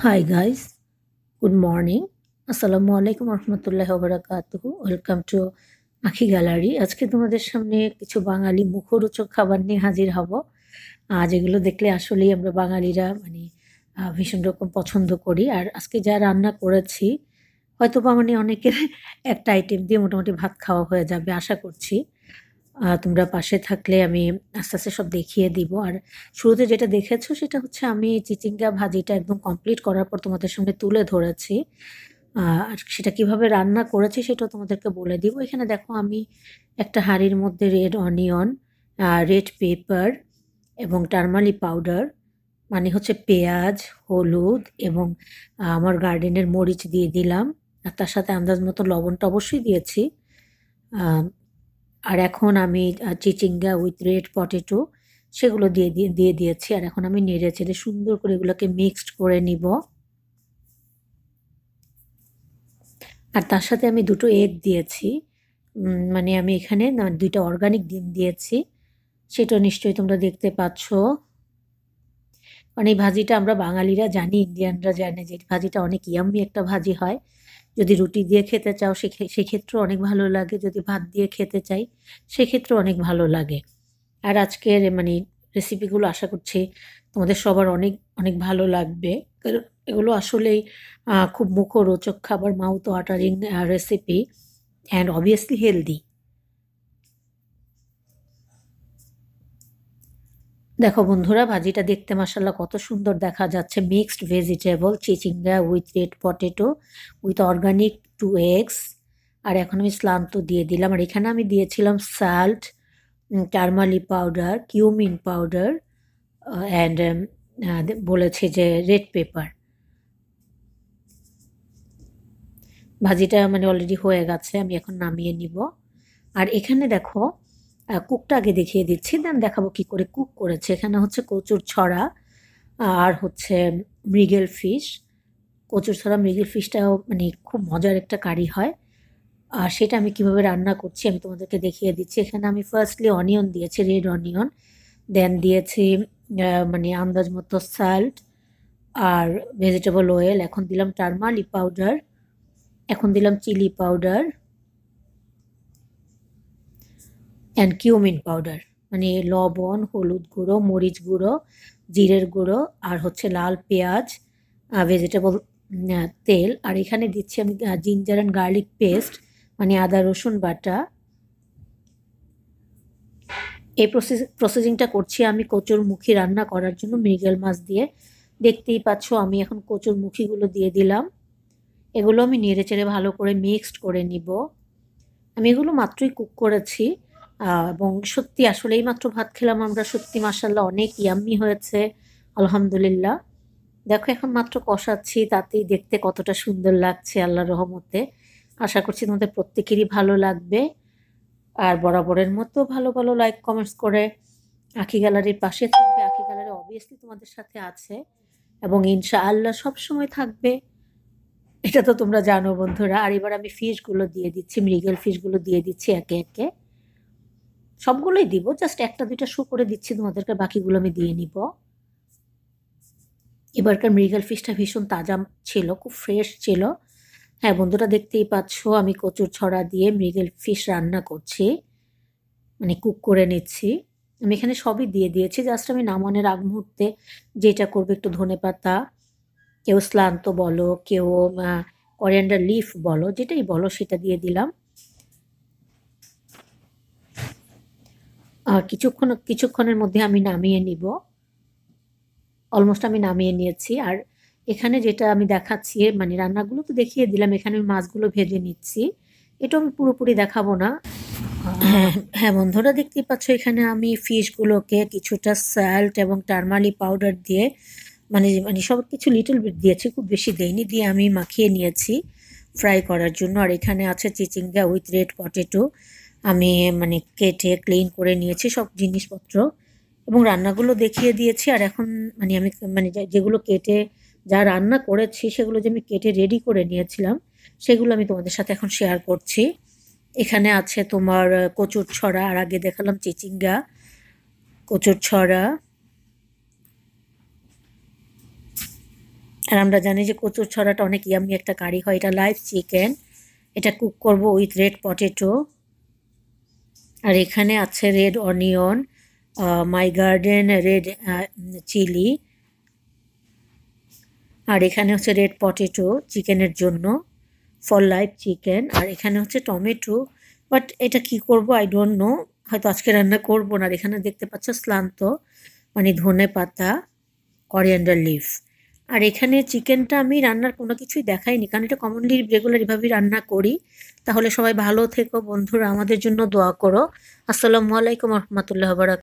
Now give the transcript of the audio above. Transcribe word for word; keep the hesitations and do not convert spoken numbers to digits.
Hi guys, good morning. আসসালামু আলাইকুম রহমতুল্লাহ ওবারাকাতুহু। Welcome to Akhi gallery. আজকে তোমাদের সামনে কিছু বাঙালি মুখরোচক খাবার নিয়ে হাজির হব। আ যেগুলো দেখলে আসলেই আমরা বাঙালিরা মানে আ ভীষণ রকম পছন্দ করি। আর আজকে যা রান্না করেছি হয়তোবা মানে অনেকের একটা আইটেম দিয়ে মোটামুটি ভাত খাওয়া হয়ে যাবে আশা করছি। আ তোমরা পাশে থাকলে আমি আস্তে, আস্তে সব দেখিয়ে দিব। আর শুরুতে যেটা দেখেছো সেটা হচ্ছে আমি চিচিঙ্গা ভাজিটা একদম কমপ্লিট করার পর তোমাদের সামনে তুলে ধরেছি। আ আর সেটা কিভাবে রান্না করেছি সেটাও তোমাদেরকে বলে দিব। এখানে দেখো আমি একটা হাঁড়ির মধ্যে red onion, a red pepper এবং টারমারিক পাউডার মানে হচ্ছে পেঁয়াজ, হলুদ এবং আ আমার গার্ডেনের মরিচ দিয়ে দিলাম। আর তার সাথে আন্দাজ মতো লবণটা অবশ্যই দিয়েছি। আ আর এখন আমি আ চিচিঙ্গা উইথ রেড পটেটো সেগুলো দিয়ে দিয়ে দিয়ে দিয়েছি। আর এখন আমি নেড়ে-চেড়ে সুন্দর করে এগুলোকে মিক্সড করে নিব। আর তার সাথে আমি দুটো এগ দিয়েছি। উম মানে আমি এখানে না দুই টা অর্গানিক ডিম দিয়েছি। সেটা নিশ্চয়ই তোমরা দেখতে পাচ্ছ। মানে এই ভাজিটা আমরা বাঙালিরা জানি, ইন্ডিয়ানরা জানে যে এই ভাজিটা অনেক ইয়াম্মি একটা ভাজি হয়। যদি রুটি দিয়ে খেতে চাও সেক্ষে সেক্ষেত্রেও অনেক ভালো লাগে। যদি ভাত দিয়ে খেতে চাই সেক্ষেত্রেও অনেক ভালো লাগে। আর আজকের মানে রেসিপিগুলো আশা করছি তোমাদের সবার অনেক, অনেক ভালো লাগবে। কারণ এগুলো আসলেই আ খুব মুখরোচক খাবার, mouth watering uh recipe and obviously healthy. দেখো বন্ধুরা ভাজিটা দেখতে মাশাআল্লাহ কত সুন্দর দেখা যাচ্ছে। মিক্সড ভেজিটেবল, চিচিঙ্গা with red potato, with organic two eggs. আর এখন আমি স্লান্ত দিয়ে দিলাম। আর এখানে আমি দিয়েছিলাম salt, um turmeric powder, cumin powder uh and um uh দে বলেছি যে রেড পেপার। ভাজিটা মানে অলরেডি হয়ে গেছে। আমি এখন নামিয়ে নিব। আর এখানে দেখো আ কুকটা আগে দেখিয়ে দিচ্ছি, দেন দেখাবো কি করে কুক করেছি। এখানে হচ্ছে কচুর ছড়া আর হচ্ছে মৃগেল ফিশ। কচুর ছড়া মৃগেল ফিশটাও মানে খুব মজার একটা কারি হয়। আর সেটা আমি কিভাবে রান্না করছি আমি তোমাদেরকে দেখিয়ে দিচ্ছি। এখানে আমি ফার্স্টলি অনিয়ন দিয়েছি, রেড অনিয়ন। দেন দিয়েছি আ মানে আন্দাজ মতো সল্ট আর ভেজিটেবল অয়েল। এখন দিলাম টারমারিক পাউডার। এখন দিলাম chili powder and cumin powder. মানে লবণ, হলুদ গুঁড়ো, মরিচ গুঁড়ো, জিরের গুঁড়ো আর হচ্ছে লাল পেঁয়াজ, আ ভেজিটেবল আ তেল। আর এখানে দিচ্ছি আমি uh ginger and garlic paste মানে আদা রসুন বাটা। এই প্রসেস প্রসেসিংটা করছি আমি কচুরমুখী রান্না করার জন্য মৃগেল মাছ দিয়ে। দেখতেই পাচ্ছ আমি এখন কচুরমুখীগুলো দিয়ে দিলাম। এগুলো আমি নেড়েচেড়ে ভালো করে মিক্সড করে নিব। আমি এগুলো মাত্রই কুক করেছি আ এবং সত্যি আসলে এইমাত্র ভাত খেলাম আমরা। সত্যি মাশাআল্লাহ অনেক ইয়াম্মি হয়েছে। আলহামদুলিল্লাহ। দেখো এখন মাত্র কষাচ্ছি তাতেই দেখতে কতটা সুন্দর লাগছে আল্লাহর রহমতে। আশা করছি তোমাদের প্রত্যেকেরই ভালো লাগবে। আর বরাবরের মতো ভালো, ভালো লাইক কমেন্টস করে আখি গ্যালারির পাশে থাকবে। আখি গ্যালারি obviously তোমাদের সাথে আছে এবং ইনশাআল্লাহ সবসময় থাকবে। এটা তো তোমরা জানো বন্ধুরা। আর এবার আমি ফিশগুলো দিয়ে দিচ্ছি, মৃগেল ফিশগুলো দিয়ে দিচ্ছি একে, একে। সবগুলোই দিব। জাস্ট এক টা দুই টা শো করে দিচ্ছি তোমাদেরকে, বাকিগুলো আমি দিয়ে নিব। এবারকার মৃগেল ফিশটা ভীষণ তাজা ছিল, খুব ফ্রেশ ছিল। হ্যাঁ, বন্ধুরা দেখতেই পাচ্ছ আমি কচুর ছড়া দিয়ে মৃগেল ফিশ রান্না করছি। মানে কুক করে নিচ্ছি। আমি এখানে সবই দিয়ে দিয়েছি। জাস্ট আমি নামানোর আগ মুহূর্তে যেটা করব একটু ধনেপাতা, কেউ স্লান্ত বলো, কেউ আ করিয়েন্ডার লিফ বলো, যেটাই বলো সেটা দিয়ে দিলাম। আর কিছুক্ষণ কিছুক্ষণের মধ্যে আমি নামিয়ে নিব। অলমোস্ট আমি নামিয়ে নিয়েছি। আর এখানে যেটা আমি দেখাচ্ছি মানে রান্নাগুলো তো দেখিয়ে দিলাম। এখানে আমি মাছগুলো ভেজে নিচ্ছি। এটাও আমি পুরোপুরি দেখাবো না। আ হ্যাঁ, হ্যাঁ বন্ধুরা দেখতেই পাচ্ছ এখানে আমি ফিশগুলোকে কিছুটা সল্ট এবং টারমারিক পাউডার দিয়ে মানে মানে সবকিছু লিটল বিট দিয়েছি, খুব বেশি দেইনি। দিয়ে আমি মাখিয়ে নিয়েছি ফ্রাই করার জন্য। আর এখানে আছে চিচিঙ্গা উইথ রেড পটেটো। আমি মানে কেটে ক্লিন করে নিয়েছি সব জিনিসপত্র এবং রান্নাগুলো দেখিয়ে দিয়েছি। আর এখন মানে আমি মানে যে যেগুলো কেটে যা রান্না করেছি সেগুলো যে আমি কেটে রেডি করে নিয়েছিলাম সেগুলো আমি তোমাদের সাথে এখন শেয়ার করছি। এখানে আছে তোমার আ কচুর ছড়া, আর আগে দেখালাম চিচিঙ্গা, কচুর ছড়া, আর আমরা জানি যে কচুর ছড়াটা অনেক ইয়াম্মি একটা কারি হয়। এটা লাইভ চিকেন। এটা কুক করব উইথ রেড পটেটো। আর এখানে আছে red onion, my garden red chili. আর এখানে হচ্ছে রেড পটেটো চিকেনের জন্য, ফর লাইভ চিকেন। আর এখানে হচ্ছে টমেটো, বাট এটা কি করব আই ডোন্ট নো, হয়তো আজকে রান্না করব না। আর এখানে দেখতে পাচ্ছ স্লান্ত মানে ধনে পাতা, করিয়েন্ডার লিফ। আর এখানে চিকেনটা আমি রান্নার কোনো কিছুই দেখাইনি, কারণ এটা কমনলি রেগুলার এভাবেই রান্না করি। তাহলে সবাই ভালো থেকো বন্ধুরা, আমাদের জন্য দোয়া করো। আসসালামু আলাইকুম রহমতুল্লাহ বারাকাতুহু।